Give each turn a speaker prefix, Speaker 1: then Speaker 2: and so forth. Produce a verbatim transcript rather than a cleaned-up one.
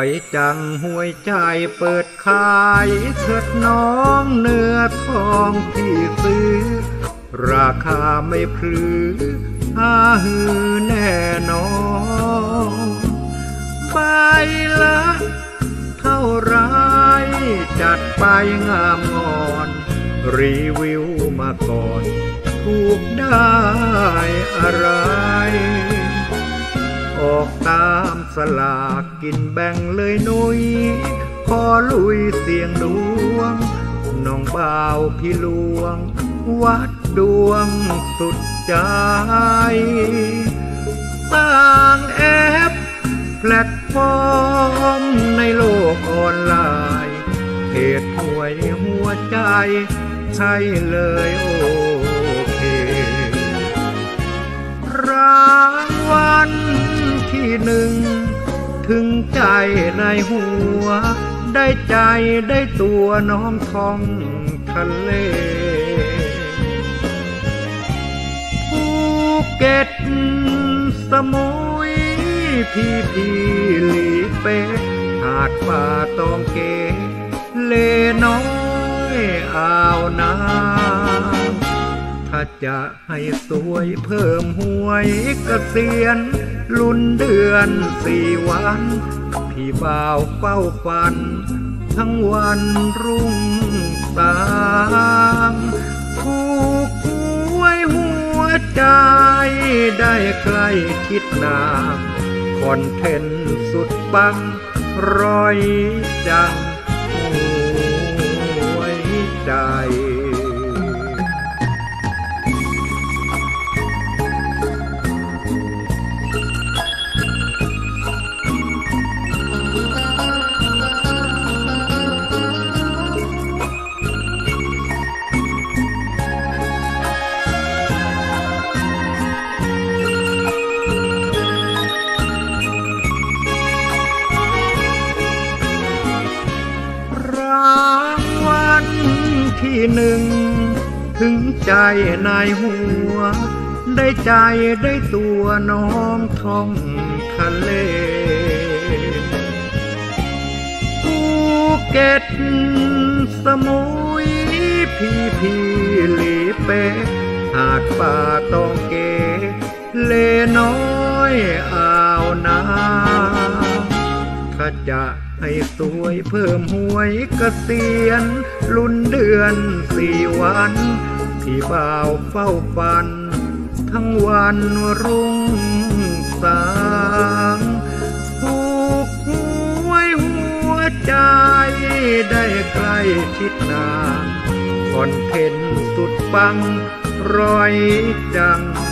Speaker 1: อยจังห่วยใจเปิดขายเถิดน้องเนื้อทองที่ซื้อราคาไม่พลือหาหือแน่นอนใบละเท่าไรจัดไปงามงอนรีวิวมาก่อนถูกได้อะไรออกตามสลากกินแบ่งเลยนุยขอลุยเสียงดวงน้องบ่าวพี่ลวงวัดดวงสุดใจสร้างแอปแพลตฟอร์มในโลกออนไลน์เพจหวยหัวใจใช่เลยโอเครางวัลที่หนึ่งถึงใจในหัวได้ใจได้ตัวน้องท่องทะเลภูเก็ตสมุยพีพีหลีเป๊ะหาดป่าตองเกเลน้อยอ่าวนางถ้าจะให้สวยเพิ่มหวยเกษียณลุ้นเดือนสี่วันพี่บ่าวเฝ้าฝันทั้งวันรุ่งสางถูกหวยหัวใจได้ใกล้ชิดนางคอนเทนต์สุดปังร้อยจังหัวใจที่หนึ่งถึงใจนายหัวได้ใจได้ตัวน้องท่องทะเลภูเก็ตสมุยพีพีหลีเป๊ะหาดป่าตองเกเลน้อยอ่าวนางถ้าจะให้สวยเพิ่มหวยเกษียณลุ้นเดือนสี่วันพี่บ่าวเฝ้าฝันทั้งวันรุ่งสางถูกหวยหัวใจได้ใกล้ชิดนางคอนเทนต์สุดปังร้อยจัง